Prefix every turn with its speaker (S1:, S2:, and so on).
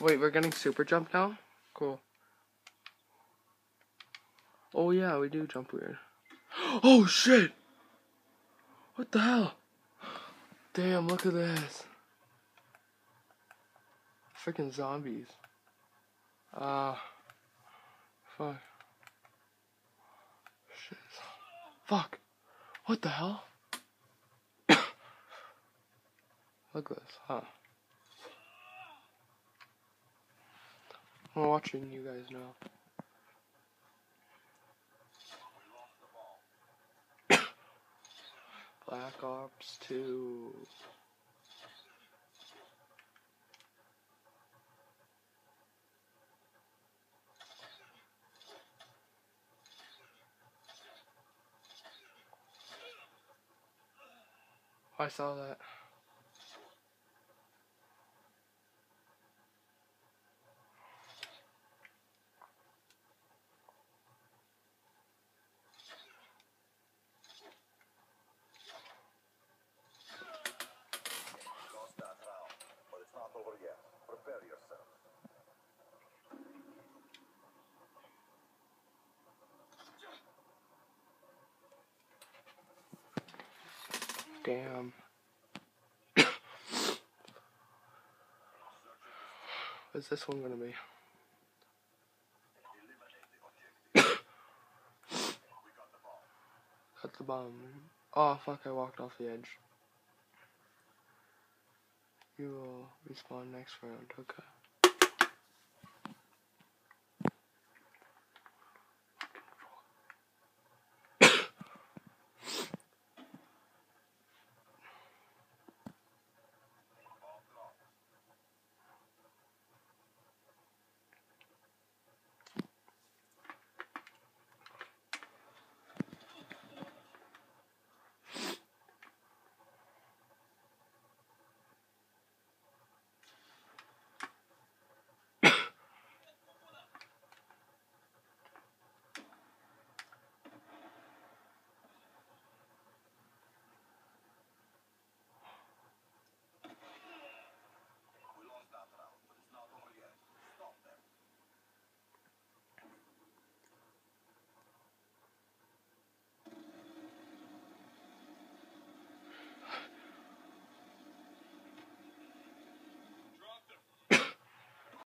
S1: Wait, we're getting super jump now? Cool. Oh yeah, we do jump weird. Oh shit! What the hell? Damn, look at this. Freaking zombies. Fuck. Shit. Fuck. What the hell? Look at this, huh? I'm watching you guys now. Black Ops 2. I saw that.
S2: Lost that round, but it's not over yet. Prepare yourself.
S1: Damn. What's this one gonna be? Got the bomb. Oh fuck, I walked off the edge. You will respawn next round, okay.